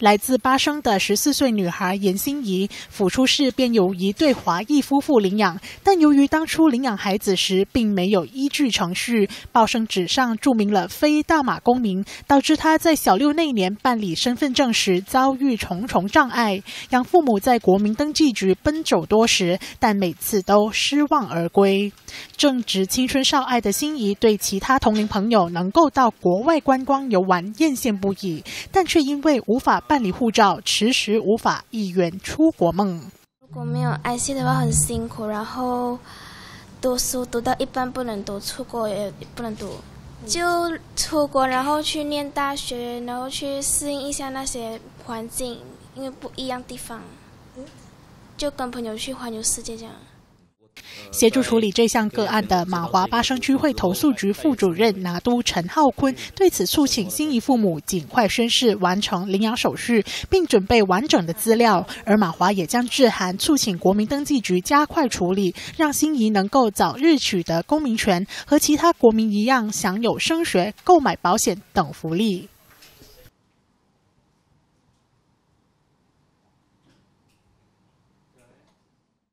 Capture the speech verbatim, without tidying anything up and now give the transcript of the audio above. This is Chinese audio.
来自巴生的十四岁女孩严心怡，府出事便由一对华裔夫妇领养，但由于当初领养孩子时并没有依据程序，报生纸上注明了非大马公民，导致她在小六那年办理身份证时遭遇重重障碍。养父母在国民登记局奔走多时，但每次都失望而归。正值青春少爱的心怡，对其他同龄朋友能够到国外观光游玩艳羡不已，但却因为无法办理护照，迟迟无法一圆出国梦。 如果没有 I C 的话很辛苦，然后读书读到一半不能读，出国也不能读，就出国然后去念大学，然后去适应一下那些环境，因为不一样地方，就跟朋友去环游世界这样。 协助处理这项个案的马华巴生区会投诉局副主任拿督陈浩坤对此促请心怡父母尽快宣誓完成领养手续，并准备完整的资料。而马华也将致函促请国民登记局加快处理，让心怡能够早日取得公民权，和其他国民一样享有升学、购买保险等福利。